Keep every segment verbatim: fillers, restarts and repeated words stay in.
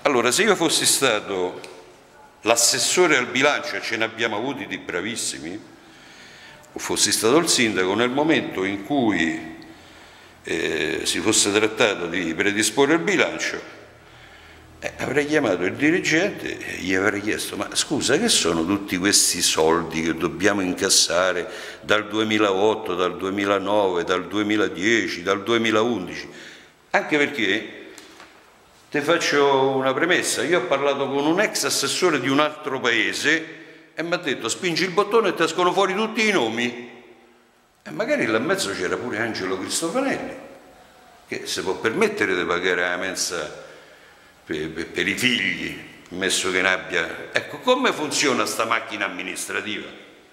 Allora, se io fossi stato l'assessore al bilancio, e ce ne abbiamo avuti di bravissimi, o fossi stato il sindaco, nel momento in cui eh, si fosse trattato di predisporre il bilancio, eh, avrei chiamato il dirigente e gli avrei chiesto: ma scusa, che sono tutti questi soldi che dobbiamo incassare dal duemilaotto, dal duemilanove, dal duemiladieci, dal duemilaundici? Anche perché ti faccio una premessa: io ho parlato con un ex assessore di un altro paese e mi ha detto: spingi il bottone e ti escono fuori tutti i nomi. E magari là in mezzo c'era pure Angelo Cristofanelli, che si può permettere di pagare la mensa per, per, per i figli, ammesso che ne abbia. Ecco, come funziona sta macchina amministrativa?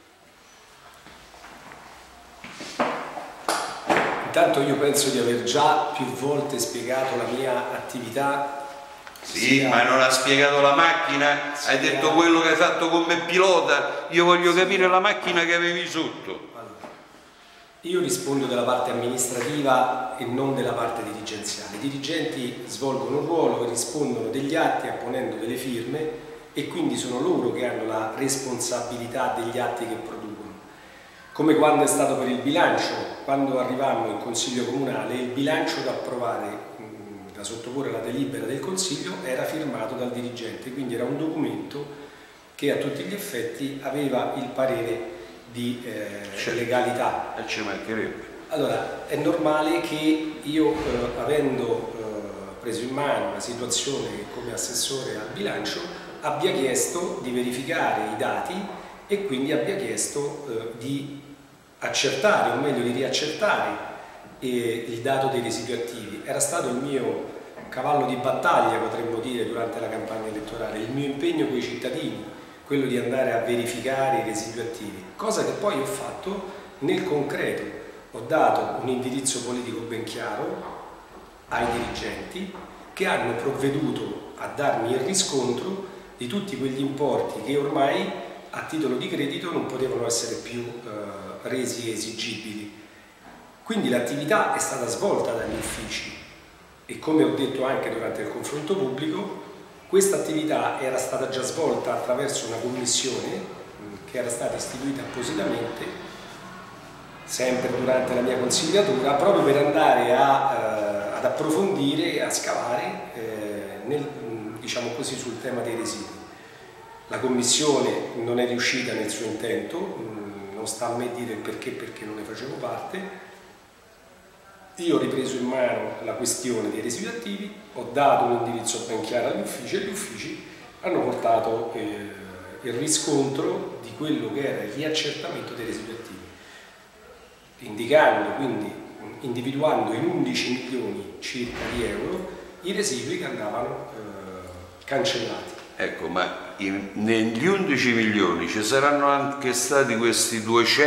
Intanto io penso di aver già più volte spiegato la mia attività. Sì, sia... ma non ha spiegato la macchina, sia... hai detto quello che hai fatto come pilota, io voglio sì. capire la macchina che avevi sotto. Allora, io rispondo della parte amministrativa e non della parte dirigenziale. I dirigenti svolgono un ruolo, rispondono degli atti apponendo delle firme e quindi sono loro che hanno la responsabilità degli atti che producono. Come quando è stato per il bilancio, quando arrivammo in Consiglio Comunale, il bilancio da approvare, da sottoporre alla delibera del Consiglio, era firmato dal dirigente, quindi era un documento che a tutti gli effetti aveva il parere di eh, legalità. E ci mancherebbe. Allora, è normale che io, eh, avendo eh, preso in mano una situazione come assessore al bilancio, abbia chiesto di verificare i dati e quindi abbia chiesto eh, di accertare, o meglio di riaccertare eh, il dato dei residui attivi. Era stato il mio cavallo di battaglia, potremmo dire, durante la campagna elettorale, il mio impegno con i cittadini, quello di andare a verificare i residui attivi, cosa che poi ho fatto nel concreto. Ho dato un indirizzo politico ben chiaro ai dirigenti che hanno provveduto a darmi il riscontro di tutti quegli importi che ormai a titolo di credito non potevano essere più eh, resi esigibili. Quindi l'attività è stata svolta dagli uffici e, come ho detto anche durante il confronto pubblico, questa attività era stata già svolta attraverso una commissione che era stata istituita appositamente, sempre durante la mia consigliatura, proprio per andare a, eh, ad approfondire e a scavare eh, nel, diciamo così, sul tema dei residui. La Commissione non è riuscita nel suo intento, non sta a me dire il perché, perché non ne facevo parte. Io ho ripreso in mano la questione dei residui attivi, ho dato un indirizzo ben chiaro agli uffici e gli uffici hanno portato eh, il riscontro di quello che era il riaccertamento dei residui attivi, indicando, quindi individuando in undici milioni circa di euro i residui che andavano eh, cancellati. Ecco, ma in, negli undici milioni ci saranno anche stati questi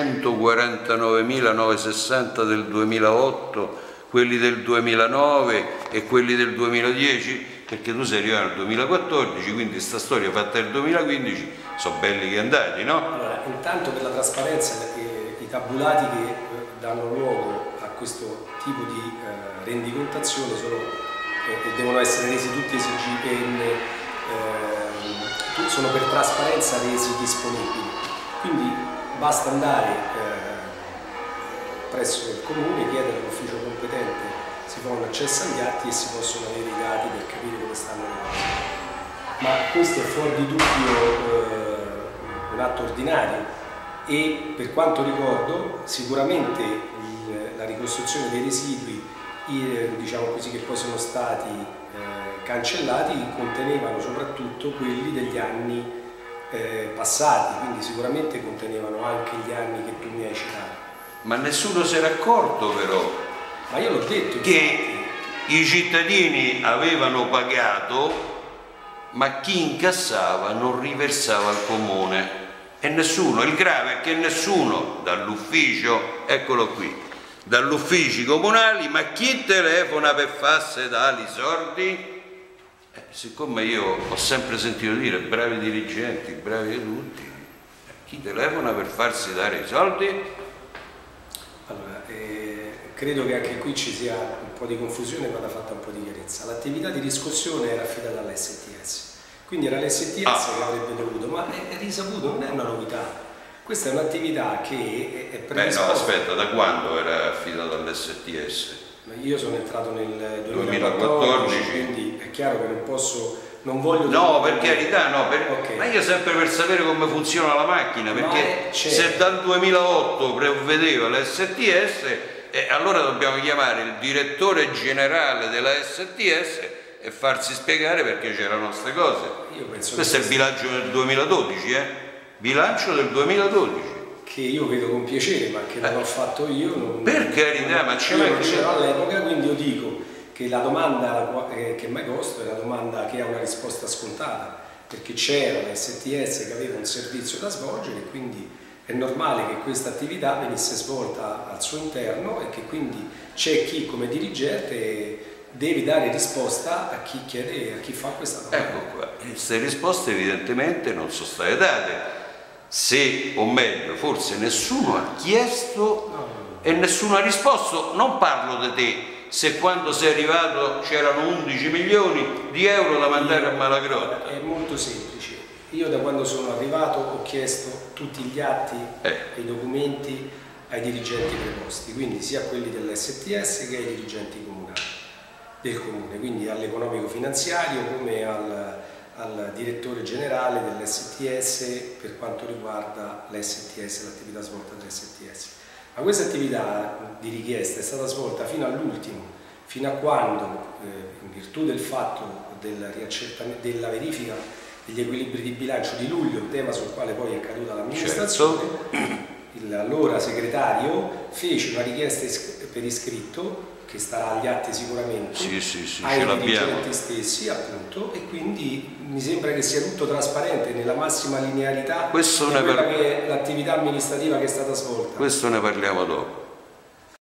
duecentoquarantanovemilanovecentosessanta del duemilaotto, quelli del duemilanove e quelli del duemiladieci? Perché tu sei arrivato nel duemilaquattordici, quindi sta storia fatta nel duemilaquindici sono belli che andati, no? Allora, intanto per la trasparenza, eh, i tabulati che eh, danno luogo a questo tipo di eh, rendicontazione sono, eh, devono essere resi tutti esigibili. Eh, sono per trasparenza resi disponibili, quindi basta andare eh, presso il comune, chiedere all'ufficio competente, si fa un accesso agli atti e si possono avere i dati per capire come stanno le cose. Ma questo è fuori di dubbio eh, un atto ordinario e, per quanto ricordo, sicuramente il, la ricostruzione dei residui, i, diciamo così, che poi sono stati eh, cancellati, contenevano soprattutto quelli degli anni eh, passati, quindi sicuramente contenevano anche gli anni che tu mi hai citato. Ma nessuno si era accorto però Ma io l'ho detto che i cittadini avevano pagato, ma chi incassava non riversava al comune, e nessuno, il grave è che nessuno dall'ufficio, eccolo qui, dall'uffici comunali, ma chi telefona per farsi tali soldi? Eh, siccome io ho sempre sentito dire bravi dirigenti, bravi tutti, chi telefona per farsi dare i soldi? Allora, eh, credo che anche qui ci sia un po' di confusione e vada fatta un po' di chiarezza. L'attività di riscossione era affidata all'S T S, quindi era l'S T S ah. che avrebbe dovuto, ma è, è risaputo, non è una novità. Questa è un'attività che è prevista. Beh no, aspetta, da quando era affidata all'S T S? Io sono entrato nel duemilaquattordici, quindi è chiaro che non posso, non voglio... No, per carità, no, per... Okay. Ma io sempre per sapere come funziona la macchina, perché se dal duemilaotto prevedeva l'S T S, eh, allora dobbiamo chiamare il direttore generale della S T S e farsi spiegare perché c'erano queste cose. Io penso Questo è il bilancio del duemiladodici, eh? Bilancio del duemiladodici. Che io vedo con piacere, ma che non eh. l'ho fatto io. Non, per carità, ma c'è non c'era all'epoca, quindi io dico che la domanda che mai costo è la domanda che ha una risposta scontata, perché c'era la S T S che aveva un servizio da svolgere e quindi è normale che questa attività venisse svolta al suo interno e che quindi c'è chi come dirigente deve dare risposta a chi chiede, a chi fa questa domanda. Ecco qua, queste risposte evidentemente non sono state date. Se, o meglio, forse nessuno ha chiesto no. e nessuno ha risposto. Non parlo di te, se quando sei arrivato c'erano undici milioni di euro da mandare Io, a Malagrotta. È molto semplice. Io da quando sono arrivato ho chiesto tutti gli atti eh. e i documenti ai dirigenti preposti, quindi sia quelli dell'S T S che ai dirigenti comunali, del comune, quindi all'economico finanziario come al al direttore generale dell'S T S per quanto riguarda l'S T S, l'attività svolta dall'S T S. Ma questa attività di richiesta è stata svolta fino all'ultimo, fino a quando, eh, in virtù del fatto del della verifica degli equilibri di bilancio di luglio, un tema sul quale poi è caduta l'amministrazione, certo. l'allora segretario fece una richiesta per iscritto che starà agli atti sicuramente, sì, sì, sì, ai dirigenti stessi appunto, e quindi mi sembra che sia tutto trasparente nella massima linearità di quella che è l'attività amministrativa che è stata svolta. Questo ne parliamo dopo.